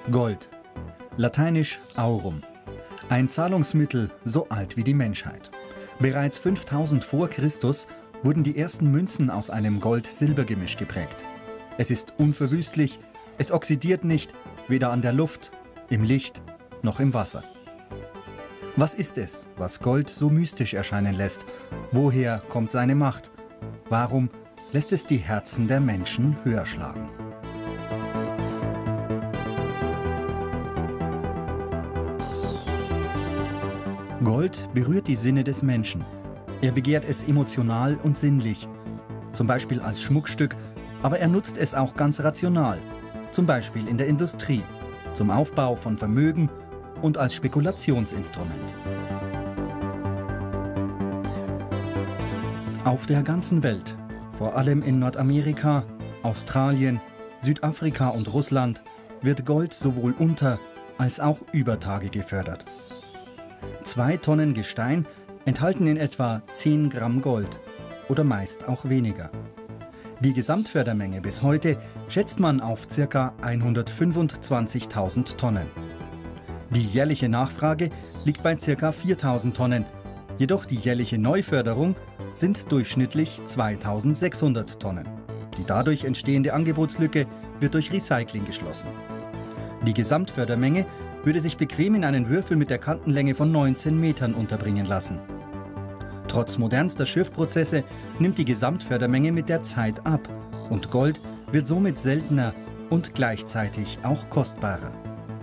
Gold, lateinisch aurum, ein Zahlungsmittel so alt wie die Menschheit. Bereits 5000 vor Christus wurden die ersten Münzen aus einem Gold-Silber-Gemisch geprägt. Es ist unverwüstlich, es oxidiert nicht, weder an der Luft, im Licht noch im Wasser. Was ist es, was Gold so mystisch erscheinen lässt? Woher kommt seine Macht? Warum lässt es die Herzen der Menschen höher schlagen? Gold berührt die Sinne des Menschen. Er begehrt es emotional und sinnlich, zum Beispiel als Schmuckstück, aber er nutzt es auch ganz rational, zum Beispiel in der Industrie, zum Aufbau von Vermögen und als Spekulationsinstrument. Auf der ganzen Welt, vor allem in Nordamerika, Australien, Südafrika und Russland, wird Gold sowohl unter- als auch über Tage gefördert. 2 Tonnen Gestein enthalten in etwa 10 Gramm Gold oder meist auch weniger. Die Gesamtfördermenge bis heute schätzt man auf ca. 125.000 Tonnen. Die jährliche Nachfrage liegt bei ca. 4.000 Tonnen, jedoch die jährliche Neuförderung sind durchschnittlich 2.600 Tonnen. Die dadurch entstehende Angebotslücke wird durch Recycling geschlossen. Die Gesamtfördermenge würde sich bequem in einen Würfel mit der Kantenlänge von 19 Metern unterbringen lassen. Trotz modernster Schürfprozesse nimmt die Gesamtfördermenge mit der Zeit ab und Gold wird somit seltener und gleichzeitig auch kostbarer.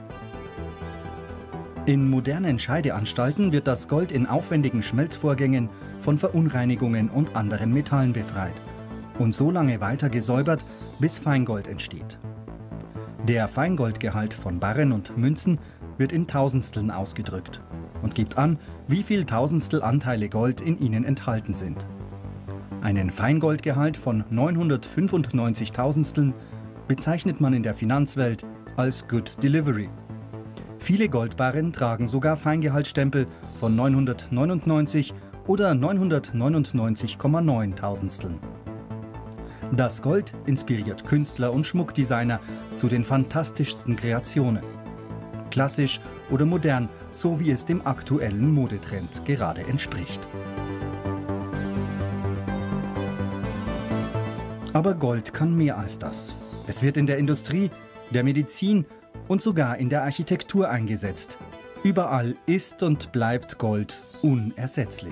In modernen Scheideanstalten wird das Gold in aufwendigen Schmelzvorgängen von Verunreinigungen und anderen Metallen befreit und so lange weiter gesäubert, bis Feingold entsteht. Der Feingoldgehalt von Barren und Münzen wird in Tausendsteln ausgedrückt und gibt an, wie viel Tausendstel Anteile Gold in ihnen enthalten sind. Einen Feingoldgehalt von 995 Tausendsteln bezeichnet man in der Finanzwelt als Good Delivery. Viele Goldbarren tragen sogar Feingehaltsstempel von 999 oder 999,9 Tausendsteln. Das Gold inspiriert Künstler und Schmuckdesigner zu den fantastischsten Kreationen. Klassisch oder modern, so wie es dem aktuellen Modetrend gerade entspricht. Aber Gold kann mehr als das. Es wird in der Industrie, der Medizin und sogar in der Architektur eingesetzt. Überall ist und bleibt Gold unersetzlich.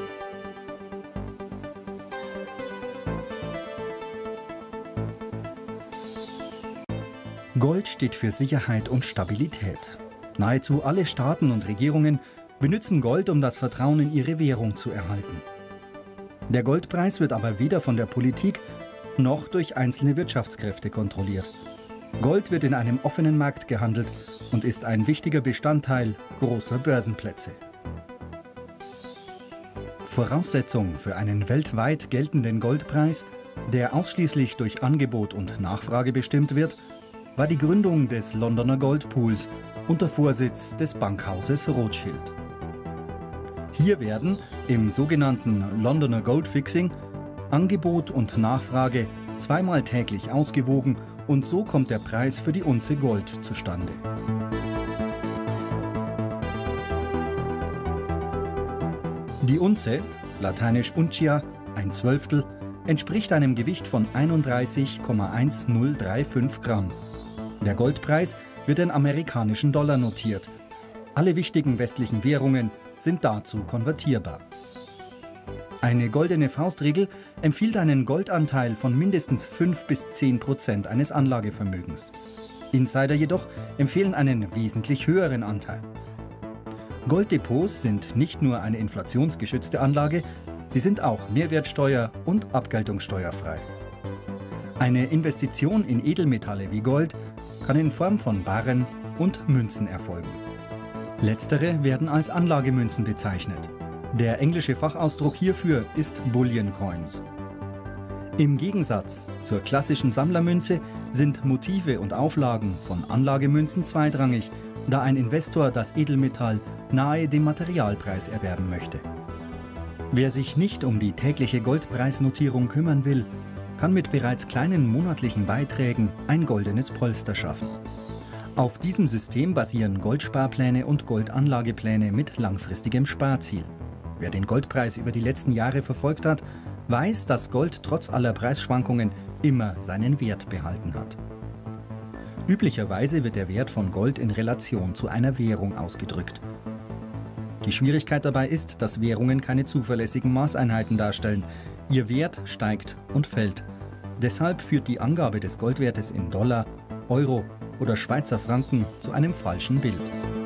Gold steht für Sicherheit und Stabilität. Nahezu alle Staaten und Regierungen benutzen Gold, um das Vertrauen in ihre Währung zu erhalten. Der Goldpreis wird aber weder von der Politik noch durch einzelne Wirtschaftskräfte kontrolliert. Gold wird in einem offenen Markt gehandelt und ist ein wichtiger Bestandteil großer Börsenplätze. Voraussetzung für einen weltweit geltenden Goldpreis, der ausschließlich durch Angebot und Nachfrage bestimmt wird, war die Gründung des Londoner Goldpools unter Vorsitz des Bankhauses Rothschild. Hier werden im sogenannten Londoner Gold Fixing Angebot und Nachfrage zweimal täglich ausgewogen und so kommt der Preis für die Unze Gold zustande. Die Unze, lateinisch Uncia, ein Zwölftel, entspricht einem Gewicht von 31,1035 Gramm. Der Goldpreis wird in amerikanischen Dollar notiert. Alle wichtigen westlichen Währungen sind dazu konvertierbar. Eine goldene Faustregel empfiehlt einen Goldanteil von mindestens 5 bis 10% eines Anlagevermögens. Insider jedoch empfehlen einen wesentlich höheren Anteil. Golddepots sind nicht nur eine inflationsgeschützte Anlage, sie sind auch mehrwertsteuer- und abgeltungssteuerfrei. Eine Investition in Edelmetalle wie Gold kann in Form von Barren und Münzen erfolgen. Letztere werden als Anlagemünzen bezeichnet. Der englische Fachausdruck hierfür ist Bullion Coins. Im Gegensatz zur klassischen Sammlermünze sind Motive und Auflagen von Anlagemünzen zweitrangig, da ein Investor das Edelmetall nahe dem Materialpreis erwerben möchte. Wer sich nicht um die tägliche Goldpreisnotierung kümmern will, kann mit bereits kleinen monatlichen Beiträgen ein goldenes Polster schaffen. Auf diesem System basieren Goldsparpläne und Goldanlagepläne mit langfristigem Sparziel. Wer den Goldpreis über die letzten Jahre verfolgt hat, weiß, dass Gold trotz aller Preisschwankungen immer seinen Wert behalten hat. Üblicherweise wird der Wert von Gold in Relation zu einer Währung ausgedrückt. Die Schwierigkeit dabei ist, dass Währungen keine zuverlässigen Maßeinheiten darstellen. Ihr Wert steigt und fällt. Deshalb führt die Angabe des Goldwertes in Dollar, Euro oder Schweizer Franken zu einem falschen Bild.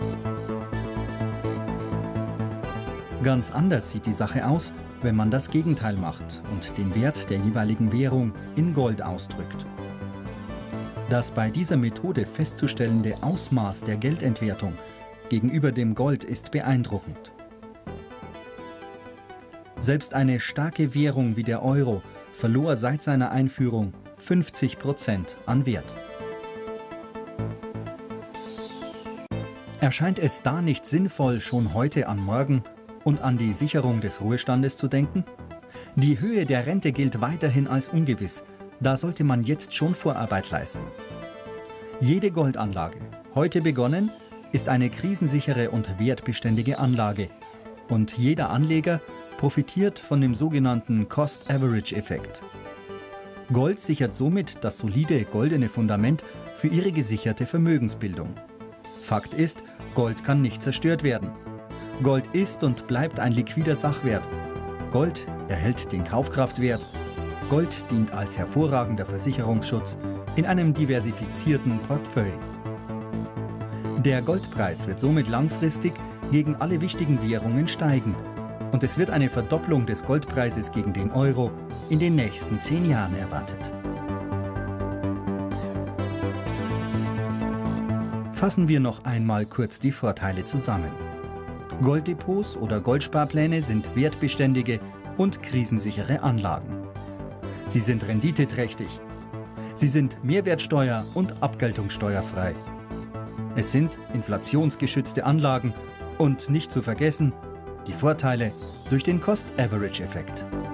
Ganz anders sieht die Sache aus, wenn man das Gegenteil macht und den Wert der jeweiligen Währung in Gold ausdrückt. Das bei dieser Methode festzustellende Ausmaß der Geldentwertung gegenüber dem Gold ist beeindruckend. Selbst eine starke Währung wie der Euro verlor seit seiner Einführung 50% an Wert. Erscheint es da nicht sinnvoll, schon heute an morgen und an die Sicherung des Ruhestandes zu denken? Die Höhe der Rente gilt weiterhin als ungewiss. Da sollte man jetzt schon Vorarbeit leisten. Jede Goldanlage, heute begonnen, ist eine krisensichere und wertbeständige Anlage. Und jeder Anleger profitiert von dem sogenannten Cost-Average-Effekt. Gold sichert somit das solide goldene Fundament für Ihre gesicherte Vermögensbildung. Fakt ist, Gold kann nicht zerstört werden. Gold ist und bleibt ein liquider Sachwert. Gold erhält den Kaufkraftwert. Gold dient als hervorragender Versicherungsschutz in einem diversifizierten Portfolio. Der Goldpreis wird somit langfristig gegen alle wichtigen Währungen steigen. Und es wird eine Verdopplung des Goldpreises gegen den Euro in den nächsten 10 Jahren erwartet. Fassen wir noch einmal kurz die Vorteile zusammen. Golddepots oder Goldsparpläne sind wertbeständige und krisensichere Anlagen. Sie sind renditeträchtig. Sie sind mehrwertsteuer- und abgeltungssteuerfrei. Es sind inflationsgeschützte Anlagen und nicht zu vergessen, die Vorteile durch den Cost-Average-Effekt.